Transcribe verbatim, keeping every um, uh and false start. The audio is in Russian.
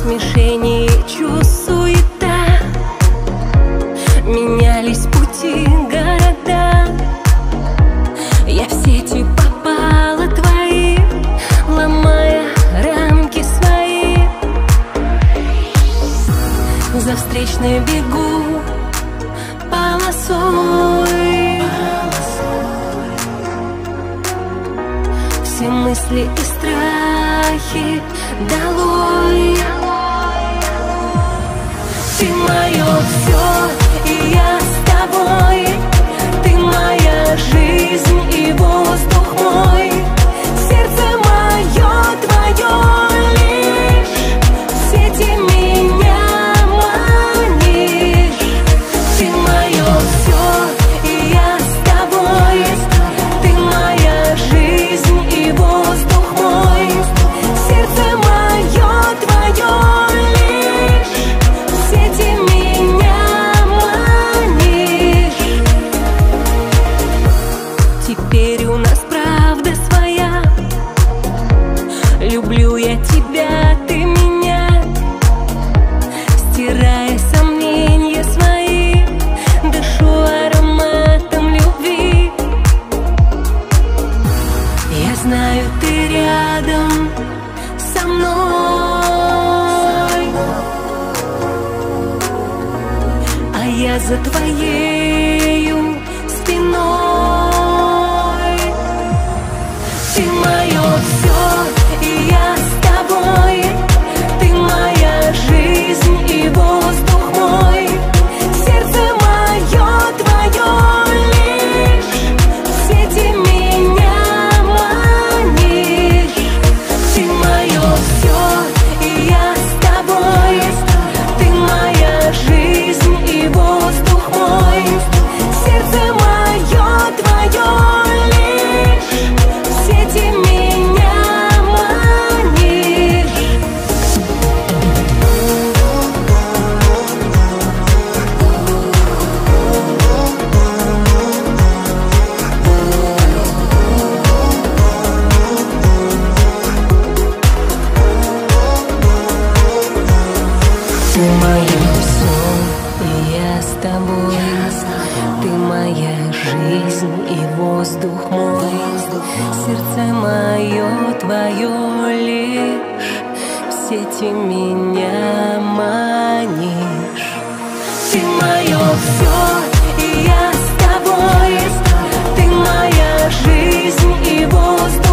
смешение чувств, суета. Менялись пути, города. Я в сети попала твои, ломая рамки свои. За встречной бегу полосой. Все мысли и страхи долой. Ты мое все, и я с тобой. Ты моя жизнь и воздух мой. Сердце мое твое лишь. В сети меня манишь. Ты мое все, и я с тобой. Ты моя жизнь и воздух мой. Сердце мое твое лишь. В сети меня манишь. Теперь у нас правда своя. Люблю я тебя, ты меня. Стирая сомнения свои, дышу ароматом любви. Я знаю, ты рядом со мной, а я за твоею спиной. Ты мое все, и я с тобой. Ты моя жизнь и воздух мой. Сердце мое твое лишь. В сети меня манишь. Ты мое все, и я с тобой. Ты моя жизнь и воздух мой. Сердце мое твое лишь. В сети меня манишь. Ты мое все, и я с тобой. Ты моя жизнь и воздух мой. Сердце мое твое лишь. В сети меня манишь. Ты мое все, и я с тобой. Ты моя жизнь и воздух.